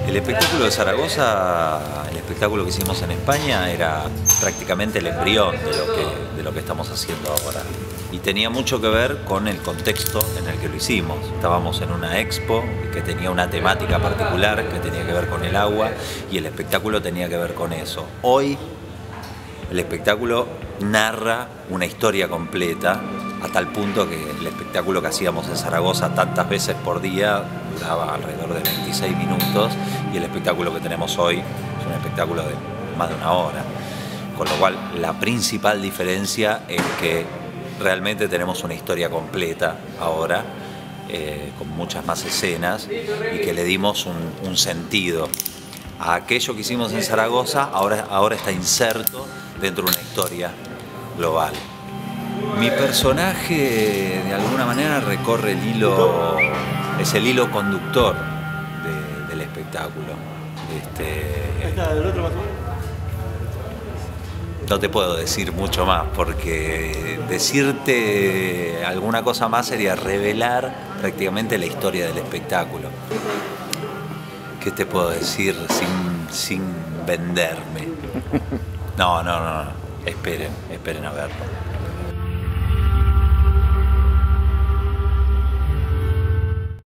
El espectáculo de Zaragoza, el espectáculo que hicimos en España, era prácticamente el embrión de lo que estamos haciendo ahora. Y tenía mucho que ver con el contexto en el que lo hicimos. Estábamos en una expo que tenía una temática particular que tenía que ver con el agua y el espectáculo tenía que ver con eso. Hoy el espectáculo narra una historia completa, a tal punto que el espectáculo que hacíamos en Zaragoza tantas veces por día duraba alrededor de 26 minutos y el espectáculo que tenemos hoy es un espectáculo de más de una hora. Con lo cual la principal diferencia es que realmente tenemos una historia completa ahora, con muchas más escenas y que le dimos un sentido a aquello que hicimos en Zaragoza, ahora está inserto dentro de una historia global. Mi personaje de alguna manera recorre el hilo, es el hilo conductor del espectáculo. No te puedo decir mucho más porque decirte alguna cosa más sería revelar prácticamente la historia del espectáculo. ¿Qué te puedo decir sin venderme? No. Esperen a verlo.